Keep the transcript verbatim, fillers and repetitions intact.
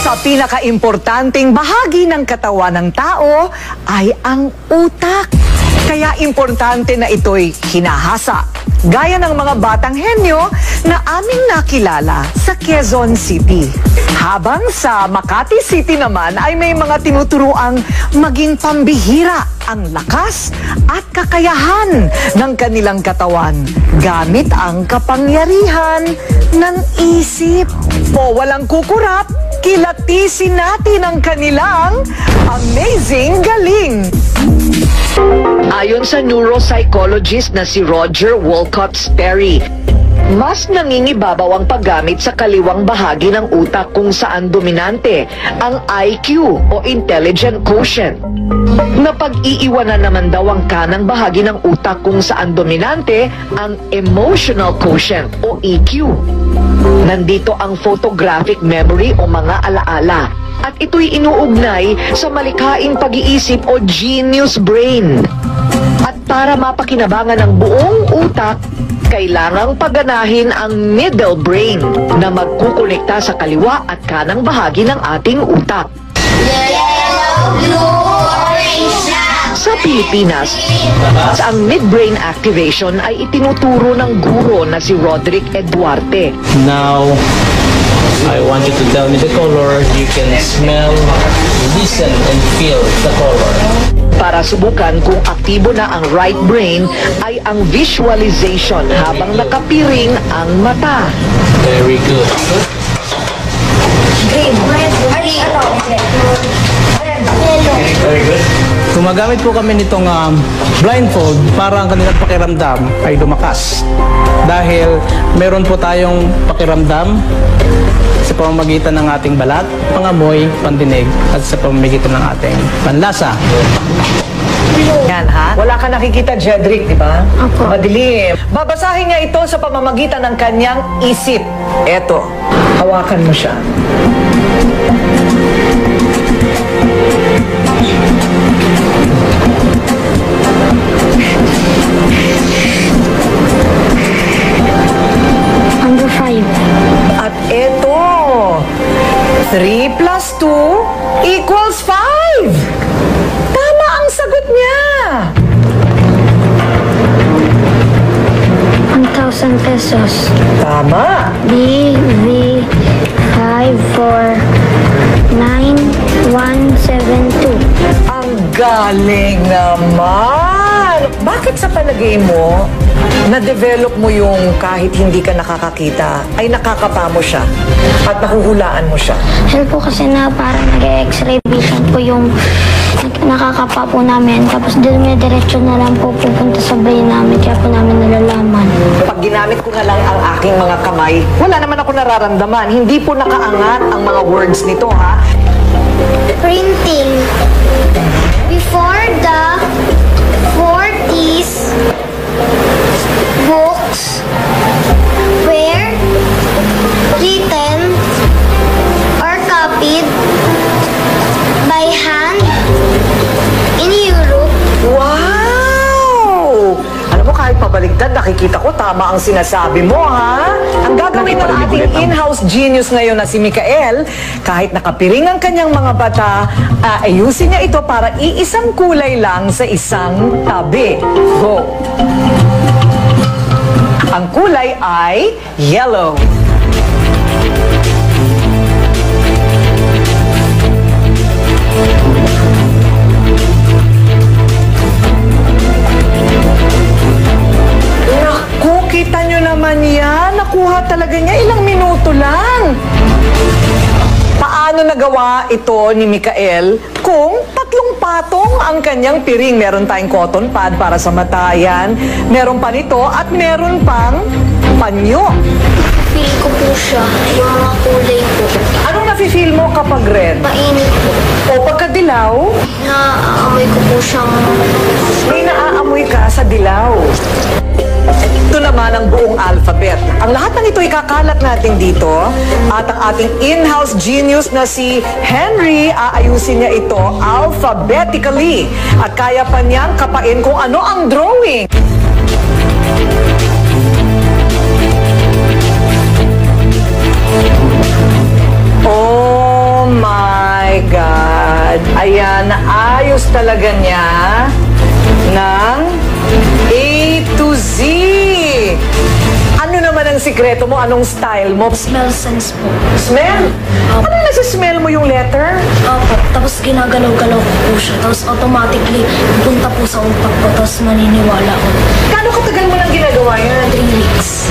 Sa pinaka-importanting bahagi ng katawan ng tao ay ang utak. Kaya importante na ito'y hinahasa. Gaya ng mga batang henyo na aming nakilala sa Quezon City. Habang sa Makati City naman ay may mga tinuturuang maging pambihira ang lakas at kakayahan ng kanilang katawan gamit ang kapangyarihan ng isip. O walang kukurap, kilatisin natin ang kanilang amazing galing. Ayon sa neuropsychologist na si Roger Wolcott Sperry, mas nangingibabaw ang paggamit sa kaliwang bahagi ng utak kung saan dominante ang I Q o Intelligent Quotient. Napag-iiwanan naman daw ang kanang bahagi ng utak kung saan dominante ang Emotional Quotient o E Q. Nandito ang photographic memory o mga alaala. At ito'y inuugnay sa malikhaing pag-iisip o genius brain. At para mapakinabangan ang buong utak, kailangang paganahin ang middle brain na magkukonekta sa kaliwa at kanang bahagi ng ating utak. Yellow, blue, orange na! Sa Pilipinas, ang midbrain activation ay itinuturo ng guro na si Roderick Eduarte. Now, I want you to tell me the color. You can smell, listen, and feel the color. Para subukan kung aktibo na ang right brain ay ang visualization habang nakapiring ang mata. Very good. Green, red, green, ano? Red, yellow. Very good. Gumagamit po kami nitong um, blindfold para ang kanilang pakiramdam ay lumakas. Dahil meron po tayong pakiramdam sa pamamagitan ng ating balat, pangamoy, pandinig, at sa pamamagitan ng ating panlasa. Yan ha? Wala ka nakikita, Jedrick, di ba? Opo. Madilim. Babasahin niya ito sa pamamagitan ng kanyang isip. Eto, hawakan mo siya. Number five. At eto, three plus two equals five. Tama ang sagot niya. one thousand pesos. Tama. B, V, five, four, nine, one, seven, two. Ang galing naman. Bakit sa palagay mo, na-develop mo yung kahit hindi ka nakakakita, ay nakakapa mo siya at nahuhulaan mo siya? Dahil po kasi na parang nag-x-ray vision po yung nakakapa po namin. Tapos doon may diretsyo na lang po pupunta sa brain namin. Kaya po namin nalalaman. Pag ginamit ko na lang ang aking mga kamay, wala naman ako nararamdaman. Hindi po nakaangat ang mga words nito, ha? Printing. Before the forties, books were written or copied by hand in Europe. Wow! Alam mo, kahit pabaligtad, nakikita ko tama ang sinasabi mo, ha? Ang gagawin ng ating in-house genius ngayon na si Mikael, kahit nakapiring ang kanyang mga bata, aayusin niya ito para iisang kulay lang sa isang tabi. Go! Ang kulay ay yellow. Naku, kita nyo naman yan. Nakuha talaga niya. Ilang minuto lang. Paano nagawa ito ni Mikael kung tatlong patong ang kanyang piring? Meron tayong cotton pad para sa matayan, meron pa nito at meron pang panyo. Feel ko po siya, yung mga kulay po. Anong nafe-feel mo kapag red? Mainit po. O pagkadilaw? Naaamoy ko po siyang... May naaamoy ka sa dilaw. Ito naman ang buong alphabet. Ang lahat ng ito ikakalat natin dito at ang ating in-house genius na si Henry, aayusin niya ito alphabetically at kaya pa niyang kapain kung ano ang drawing. Oh my God. Ayan, naayos talaga niya ng A to Z. Ano naman ang sikreto mo? Anong style mo? Smell sense po. Smell? Opo. Ano nasa-smell mo yung letter? Opo. Tapos ginagalaw-galaw ko po siya. Tapos automatically, pupunta po sa utak ko. Tapos maniniwala ko. Kano katagal mo nang ginagawa yan? Three weeks.